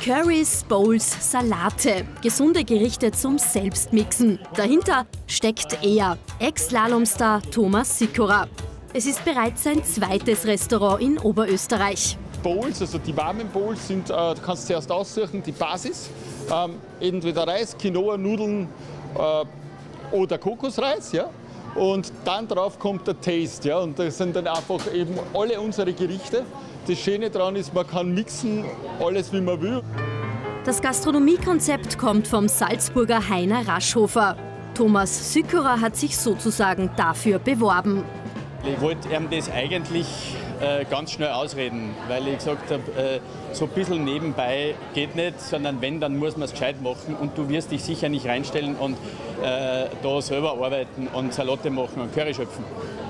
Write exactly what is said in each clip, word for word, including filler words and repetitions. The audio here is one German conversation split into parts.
Currys, Bowls, Salate. Gesunde Gerichte zum Selbstmixen. Dahinter steckt er, Ex-Slalomstar Thomas Sikora. Es ist bereits sein zweites Restaurant in Oberösterreich. Bowls, also die warmen Bowls, sind, äh, du kannst zuerst aussuchen, die Basis. Ähm, entweder Reis, Quinoa, Nudeln äh, oder Kokosreis. Ja? Und dann drauf kommt der Taste. Ja? Und das sind dann einfach eben alle unsere Gerichte. Das Schöne daran ist, man kann mixen, alles wie man will. Das Gastronomiekonzept kommt vom Salzburger Heiner Raschhofer. Thomas Sikora hat sich sozusagen dafür beworben. Ich wollte ihm das eigentlich äh, ganz schnell ausreden, weil ich gesagt habe, äh, so ein bisschen nebenbei geht nicht, sondern wenn, dann muss man es gescheit machen und du wirst dich sicher nicht reinstellen und äh, da selber arbeiten und Salate machen und Curry schöpfen.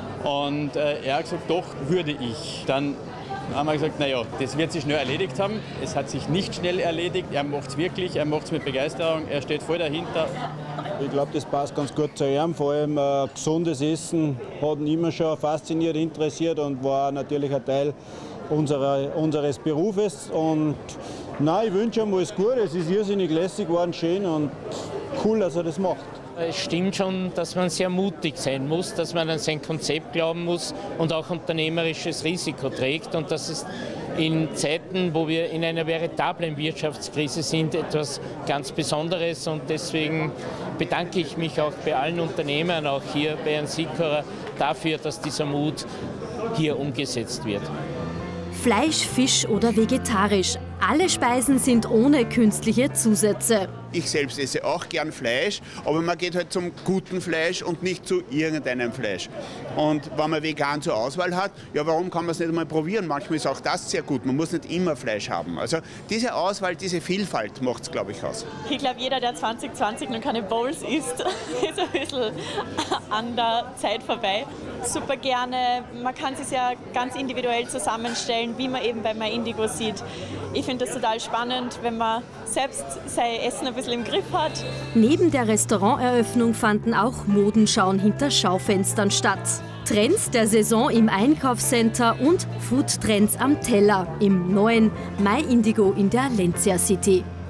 Und äh, er hat gesagt, doch, würde ich. Dann haben wir gesagt, naja, das wird sich schnell erledigt haben. Es hat sich nicht schnell erledigt, er macht es wirklich, er macht es mit Begeisterung, er steht voll dahinter. Ich glaube, das passt ganz gut zu ihm. Vor allem äh, gesundes Essen hat ihn immer schon fasziniert, interessiert und war natürlich ein Teil unserer, unseres Berufes. Und nein, ich wünsche ihm alles Gute. Es ist irrsinnig lässig geworden, schön und cool, dass er das macht. Es stimmt schon, dass man sehr mutig sein muss, dass man an sein Konzept glauben muss und auch unternehmerisches Risiko trägt und dass es in Zeiten, wo wir in einer veritablen Wirtschaftskrise sind, etwas ganz Besonderes und deswegen bedanke ich mich auch bei allen Unternehmern, auch hier bei Herrn Sikora, dafür, dass dieser Mut hier umgesetzt wird. Fleisch, Fisch oder vegetarisch. Alle Speisen sind ohne künstliche Zusätze. Ich selbst esse auch gern Fleisch, aber man geht halt zum guten Fleisch und nicht zu irgendeinem Fleisch. Und wenn man vegan zur Auswahl hat, ja, warum kann man es nicht einmal probieren? Manchmal ist auch das sehr gut. Man muss nicht immer Fleisch haben. Also diese Auswahl, diese Vielfalt macht es, glaube ich, aus. Ich glaube, jeder, der zwanzig zwanzig noch keine Bowls isst, ist ein bisschen an der Zeit vorbei. Super gerne. Man kann es ja ganz individuell zusammenstellen, wie man eben bei MyIndigo sieht. Ich finde das total spannend, wenn man selbst sein Essen ein bisschen im Griff hat. Neben der Restauranteröffnung fanden auch Modenschauen hinter Schaufenstern statt. Trends der Saison im Einkaufscenter und Foodtrends am Teller im neuen MyIndigo in der Lenzia City.